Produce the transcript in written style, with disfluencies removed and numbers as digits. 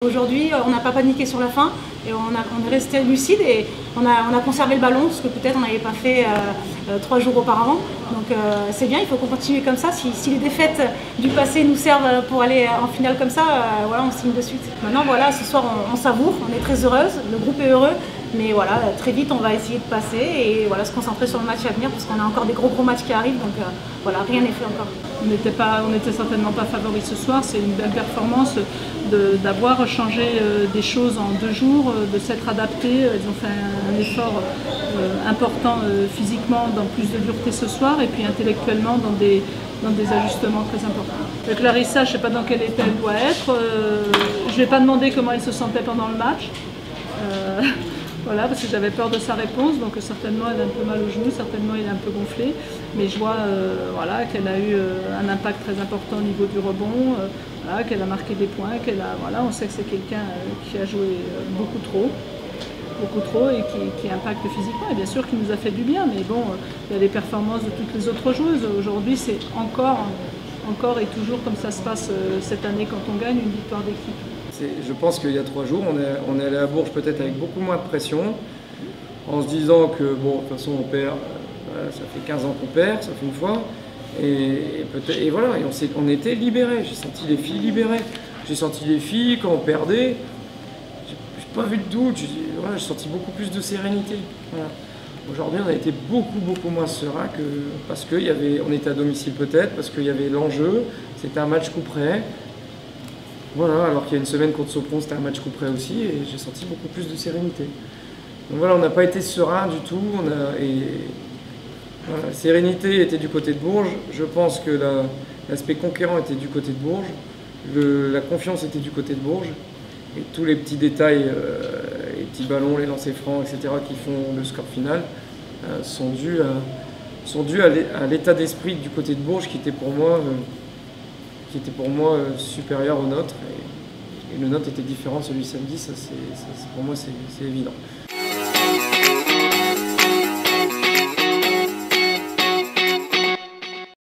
Aujourd'hui, on n'a pas paniqué sur la fin et on est resté lucide et on a conservé le ballon, ce que peut-être on n'avait pas fait 3 jours auparavant. Donc c'est bien, il faut qu'on continue comme ça. Si les défaites du passé nous servent pour aller en finale comme ça, voilà, on signe de suite. Maintenant, voilà, ce soir, on savoure, on est très heureuse, le groupe est heureux. Mais voilà, très vite, on va essayer de passer et voilà, se concentrer sur le match à venir parce qu'on a encore des gros matchs qui arrivent. Donc voilà, rien n'est fait encore. On n'était certainement pas favoris ce soir. C'est une belle performance d'avoir changé des choses en 2 jours, de s'être adaptés. Ils ont fait un effort important physiquement, dans plus de dureté ce soir, et puis intellectuellement dans des ajustements très importants. Clarissa, je ne sais pas dans quel état elle doit être. Je ne vais pas demander comment elle se sentait pendant le match. Voilà, parce que j'avais peur de sa réponse, donc certainement elle a un peu mal au genou, certainement il est un peu gonflé, mais je vois voilà, qu'elle a eu un impact très important au niveau du rebond, voilà, qu'elle a marqué des points, voilà, on sait que c'est quelqu'un qui a joué beaucoup trop et qui impacte physiquement, et bien sûr qui nous a fait du bien, mais bon, il y a les performances de toutes les autres joueuses. Aujourd'hui c'est encore et toujours comme ça se passe cette année quand on gagne, une victoire d'équipe. Je pense qu'il y a 3 jours, on est allé à Bourges peut-être avec beaucoup moins de pression, en se disant que bon, de toute façon on perd, ça fait 15 ans qu'on perd, ça fait une fois, et voilà, et on était libérés. J'ai senti les filles libérées, j'ai senti les filles quand on perdait, j'ai pas vu de doute, j'ai senti beaucoup plus de sérénité. Voilà. Aujourd'hui on a été beaucoup moins serein parce qu'on était à domicile peut-être, parce qu'il y avait l'enjeu, c'était un match coup près. Voilà, alors qu'il y a une semaine contre Sopron, c'était un match coup près aussi, et j'ai senti beaucoup plus de sérénité. Donc voilà, on n'a pas été serein du tout, voilà, la sérénité était du côté de Bourges, je pense que l'aspect conquérant était du côté de Bourges, la confiance était du côté de Bourges, et tous les petits détails, les petits ballons, les lancers francs, etc., qui font le score final, sont dus à l'état d'esprit du côté de Bourges qui était pour moi supérieur au nôtre, et le nôtre était différent de celui de samedi, pour moi c'est évident.